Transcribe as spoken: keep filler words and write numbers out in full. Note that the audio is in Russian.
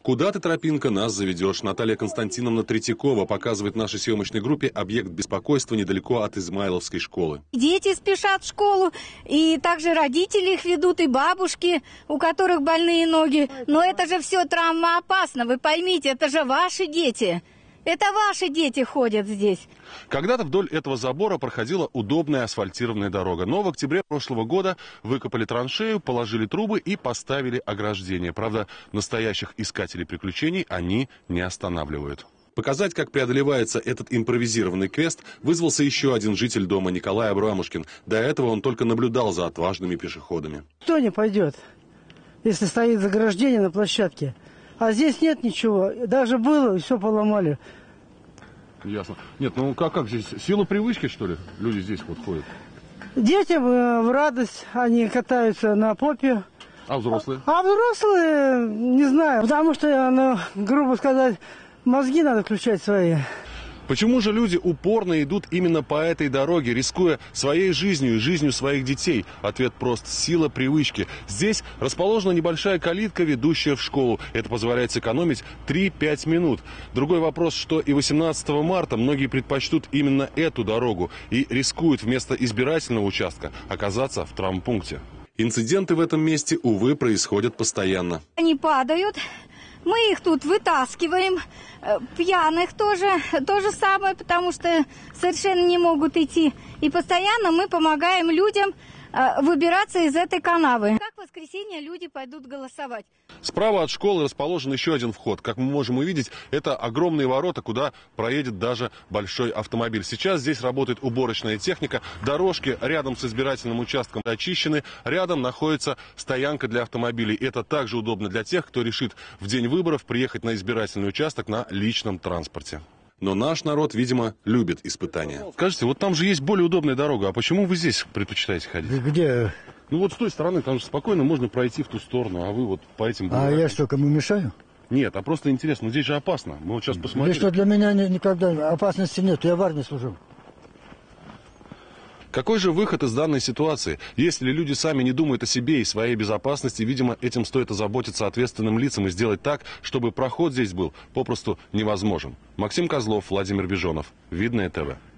Куда ты, тропинка, нас заведешь? Наталья Константиновна Третьякова показывает нашей съемочной группе объект беспокойства недалеко от Измайловской школы. Дети спешат в школу, и также родители их ведут, и бабушки, у которых больные ноги. Но это же все травмоопасно, вы поймите, это же ваши дети. Это ваши дети ходят здесь. Когда-то вдоль этого забора проходила удобная асфальтированная дорога. Но в октябре прошлого года выкопали траншею, положили трубы и поставили ограждение. Правда, настоящих искателей приключений они не останавливают. Показать, как преодолевается этот импровизированный квест, вызвался еще один житель дома, Николай Абрамушкин. До этого он только наблюдал за отважными пешеходами. Кто не пойдет, если стоит заграждение на площадке? А здесь нет ничего. Даже было, и все поломали. Ясно. Нет, ну как, как здесь? Сила привычки, что ли? Люди здесь вот ходят. Детям в радость, они катаются на попе. А взрослые? А взрослые, не знаю. Потому что, ну, грубо сказать, мозги надо включать свои. Почему же люди упорно идут именно по этой дороге, рискуя своей жизнью и жизнью своих детей? Ответ прост – сила привычки. Здесь расположена небольшая калитка, ведущая в школу. Это позволяет сэкономить три-пять минут. Другой вопрос, что и восемнадцатого марта многие предпочтут именно эту дорогу и рискуют вместо избирательного участка оказаться в травмпункте. Инциденты в этом месте, увы, происходят постоянно. Они падают. Мы их тут вытаскиваем, пьяных тоже, то же самое, потому что совершенно не могут идти. И постоянно мы помогаем людям выбираться из этой канавы. Как в воскресенье люди пойдут голосовать? Справа от школы расположен еще один вход. Как мы можем увидеть, это огромные ворота, куда проедет даже большой автомобиль. Сейчас здесь работает уборочная техника. Дорожки рядом с избирательным участком очищены. Рядом находится стоянка для автомобилей. Это также удобно для тех, кто решит в день выборов приехать на избирательный участок на личном транспорте. Но наш народ, видимо, любит испытания. Скажите, вот там же есть более удобная дорога, а почему вы здесь предпочитаете ходить? Где? Ну вот с той стороны, там же спокойно можно пройти в ту сторону, а вы вот по этим... А я что, кому мешаю? Нет, а просто интересно, ну здесь же опасно. Мы вот сейчас посмотрим. Здесь что, для меня никогда опасности нет, я в армии служил. Какой же выход из данной ситуации? Если люди сами не думают о себе и своей безопасности, видимо, этим стоит озаботиться ответственным лицам и сделать так, чтобы проход здесь был попросту невозможен. Максим Козлов, Владимир Бежонов. Видное ТВ.